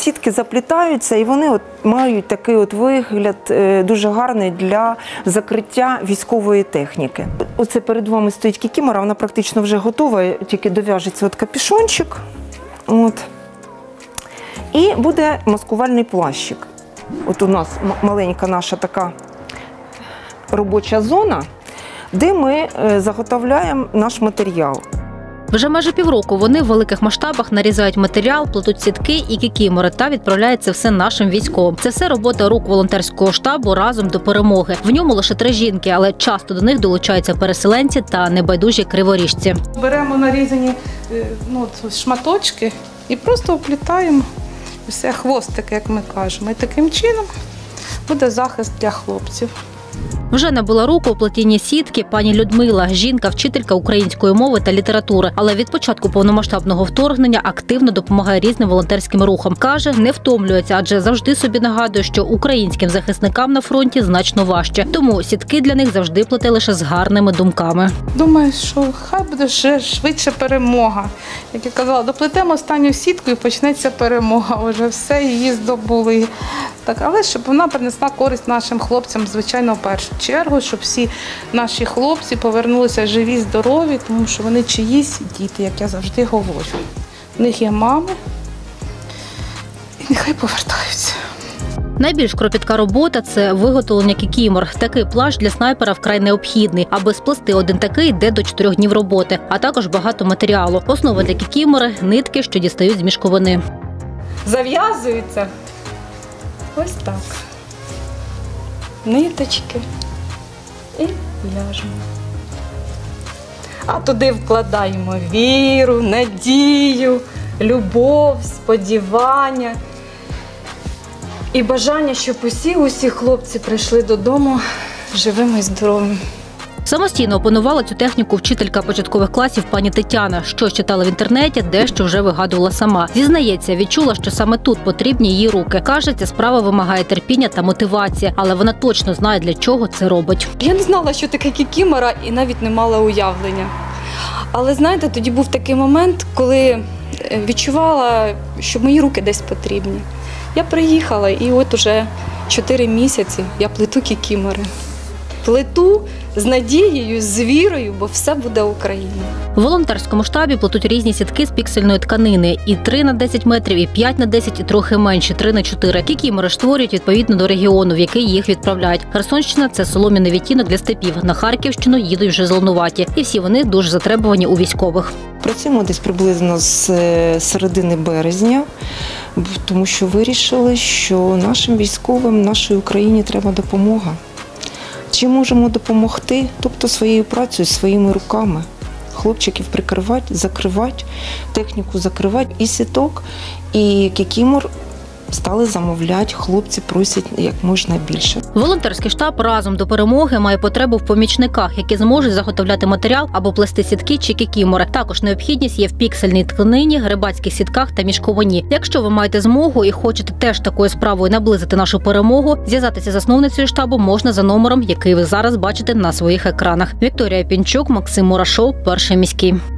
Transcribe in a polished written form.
сітки заплітаються і вони от мають такий от вигляд дуже гарний для закриття військової техніки. Оце перед вами стоїть кікімора, вона практично вже готова, тільки дов'яжеться от капюшончик. От. І буде маскувальний плащик. От у нас маленька наша така робоча зона, де ми заготовляємо наш матеріал. Вже майже півроку вони в великих масштабах нарізають матеріал, плетуть сітки і кікімори та відправляють це все нашим військовим. Це все робота рук волонтерського штабу «Разом до перемоги». В ньому лише 3 жінки, але часто до них долучаються переселенці та небайдужі криворіжці. Беремо нарізані шматочки і просто оплітаємо все хвостик, як ми кажемо. І таким чином буде захист для хлопців. Вже набула руку у плетінні сітки пані Людмила. Жінка – вчителька української мови та літератури. Але від початку повномасштабного вторгнення активно допомагає різним волонтерським рухам. Каже, не втомлюється, адже завжди собі нагадує, що українським захисникам на фронті значно важче. Тому сітки для них завжди плете лише з гарними думками. Думаю, що хай буде вже швидше перемога. Як я казала, доплетемо останню сітку і почнеться перемога. Вже все, її здобули. Так, але щоб вона принесла користь нашим хлопцям, звичайно, в першу чергу, щоб всі наші хлопці повернулися живі, здорові, тому що вони чиїсь діти, як я завжди говорю. В них є мами, і нехай повертаються. Найбільш кропітка робота – це виготовлення кікімор. Такий плащ для снайпера вкрай необхідний. Аби сплести один такий, йде до 4 днів роботи, а також багато матеріалу. Основа для кікімори – нитки, що дістають з мішковини. Зав'язується ось так. Ниточки і в'яжемо. А туди вкладаємо віру, надію, любов, сподівання і бажання, щоб усі хлопці прийшли додому живими і здоровими. Самостійно опанувала цю техніку вчителька початкових класів пані Тетяна. Що читала в інтернеті, дещо вже вигадувала сама. Зізнається, відчула, що саме тут потрібні її руки. Каже, ця справа вимагає терпіння та мотивації, але вона точно знає, для чого це робить. Я не знала, що таке кікімора, і навіть не мала уявлення. Але, знаєте, тоді був такий момент, коли відчувала, що мої руки десь потрібні. Я приїхала, і от уже 4 місяці я плету кікімори. Плету з надією, з вірою, бо все буде Україна. В волонтерському штабі плетуть різні сітки з піксельної тканини. І 3 на 10 метрів, і 5 на 10, і трохи менші, 3 на 4. Кікімори створюють відповідно до регіону, в який їх відправляють. Херсонщина – це солом'яний відтінок для степів. На Харківщину їдуть вже зеленуваті. І всі вони дуже затребувані у військових. Працюємо десь приблизно з середини березня, тому що вирішили, що нашим військовим, нашій Україні треба допомога. Чим можемо допомогти? Тобто своєю працею, своїми руками. Хлопчиків прикривати, закривати, техніку закривати. І сіток, і кікімор стали замовляти, хлопці просять як можна більше. Волонтерський штаб «Разом до перемоги» має потребу в помічниках, які зможуть заготовляти матеріал або плести сітки чи кікімори. Також необхідність є в піксельній тканині, рибацьких сітках та мішковині. Якщо ви маєте змогу і хочете теж такою справою наблизити нашу перемогу, зв'язатися з засновницею штабу можна за номером, який ви зараз бачите на своїх екранах. Вікторія Пінчук, Максим Мурашов, Перший міський.